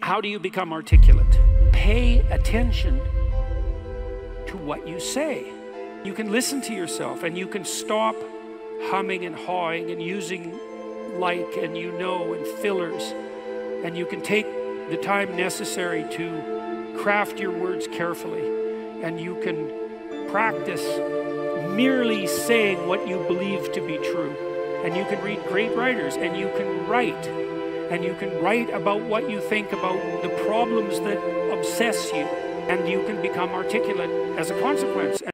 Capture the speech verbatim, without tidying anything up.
How do you become articulate? Pay attention to what you say. You can listen to yourself and you can stop humming and hawing and using like and you know and fillers, and you can take the time necessary to craft your words carefully, and you can practice merely saying what you believe to be true. And you can read great writers, and you can write, and you can write about what you think about the problems that obsess you, and you can become articulate as a consequence.